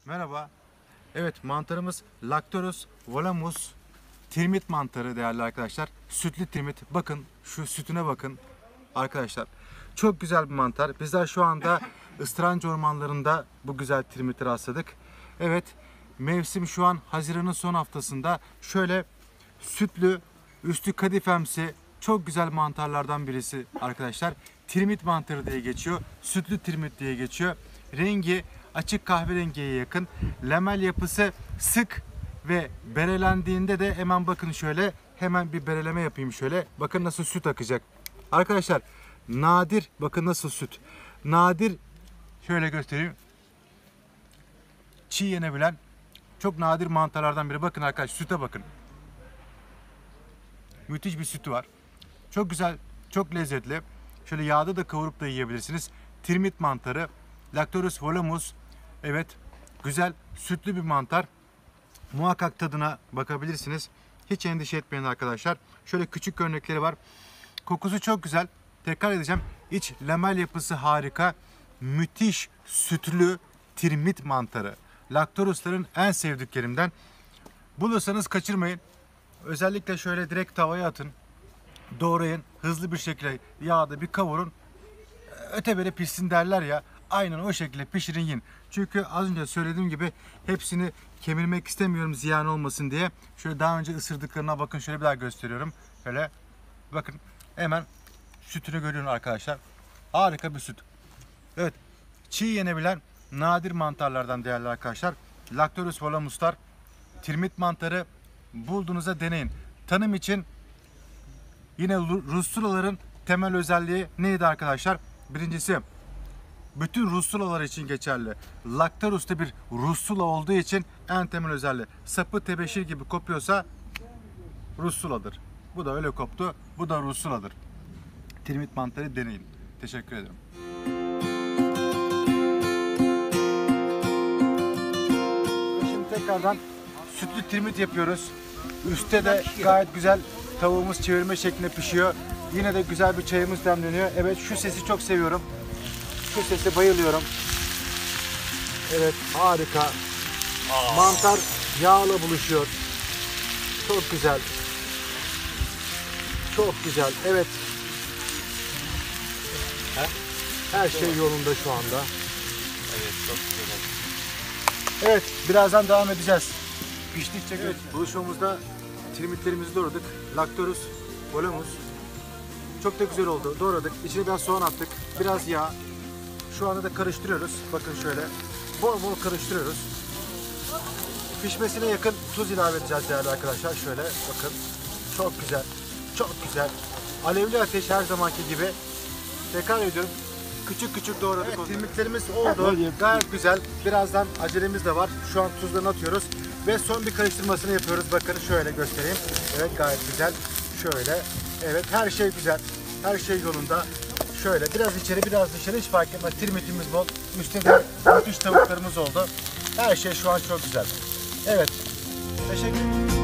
Merhaba. Evet, mantarımız Lactorosus volamus tirmit mantarı değerli arkadaşlar. Sütlü tirmit. Bakın şu sütüne bakın arkadaşlar. Çok güzel bir mantar. Bizler şu anda ıstıranç ormanlarında bu güzel tirmiti rastladık. Evet, mevsim şu an Haziran'ın son haftasında. Şöyle sütlü, üstü kadifemsi çok güzel mantarlardan birisi arkadaşlar. Tirmit mantarı diye geçiyor. Sütlü tirmit diye geçiyor. Rengi açık kahverengiye yakın. Lamel yapısı sık ve berelendiğinde de hemen bakın şöyle, hemen bir bereleme yapayım şöyle. Bakın nasıl süt akacak. Arkadaşlar nadir, bakın nasıl süt. Nadir, şöyle göstereyim. Çiğ yenebilen çok nadir mantarlardan biri. Bakın arkadaşlar, süte bakın. Müthiş bir sütü var. Çok güzel, çok lezzetli. Şöyle yağda da kavurup da yiyebilirsiniz. Tirmit mantarı, Lactorosus volamus. Evet, güzel, sütlü bir mantar. Muhakkak tadına bakabilirsiniz. Hiç endişe etmeyin arkadaşlar. Şöyle küçük örnekleri var. Kokusu çok güzel. Tekrar edeceğim. İç lamel yapısı harika. Müthiş sütlü tirmit mantarı. Lactorusların en sevdiklerimden. Bulursanız kaçırmayın. Özellikle şöyle direkt tavaya atın. Doğrayın. Hızlı bir şekilde yağda bir kavurun. Öte beri pişsin derler ya. Aynen o şekilde pişirin yiyin. Çünkü az önce söylediğim gibi hepsini kemirmek istemiyorum ziyan olmasın diye. Şöyle daha önce ısırdıklarına bakın, şöyle bir daha gösteriyorum. Şöyle bakın, hemen sütünü görüyorsun arkadaşlar. Harika bir süt. Evet, çiğ yenebilen nadir mantarlardan değerli arkadaşlar. Lactorosus volamuslar, tirmit mantarı bulduğunuzda deneyin. Tanım için yine Russulaların temel özelliği neydi arkadaşlar? Birincisi, bütün Russulalar için geçerli. Lactorus'ta bir Russula olduğu için en temel özelliği. Sapı tebeşir gibi kopuyorsa Russula'dır. Bu da öyle koptu. Bu da Russula'dır. Tirmit mantarı deneyin. Teşekkür ederim. Şimdi tekrardan sütlü tirmit yapıyoruz. Üstte de gayet güzel tavuğumuz çevirme şeklinde pişiyor. Yine de güzel bir çayımız demleniyor. Evet, şu sesi çok seviyorum. Şu sese bayılıyorum. Evet, harika. Mantar yağla buluşuyor. Çok güzel. Çok güzel. Evet. Her şey yolunda şu anda. Evet, çok güzel. Evet, birazdan devam edeceğiz. Piştikçe evet, buluşmamızda tirmitlerimizi doğradık. Lactorosus volamus. Çok da güzel oldu. Doğradık. İçine biraz soğan attık. Biraz yağ. Şu anda da karıştırıyoruz. Bakın şöyle. Bol bol karıştırıyoruz. Pişmesine yakın tuz ilave edeceğiz değerli arkadaşlar. Şöyle bakın. Çok güzel. Çok güzel. Alevli ateş her zamanki gibi. Tekrar ediyorum. Küçük küçük doğradık. Evet, tirmitlerimiz oldu. Gayet güzel. Birazdan acelemiz de var. Şu an tuzlarını atıyoruz. Ve son bir karıştırmasını yapıyoruz. Bakın şöyle göstereyim. Evet, gayet güzel. Şöyle. Evet, her şey güzel. Her şey yolunda. Şöyle biraz içeri biraz dışarı hiç fark etmez. Tirmitimiz bol. Üstte de müthiş tavuklarımız oldu. Her şey şu an çok güzel. Evet. Teşekkür ederim.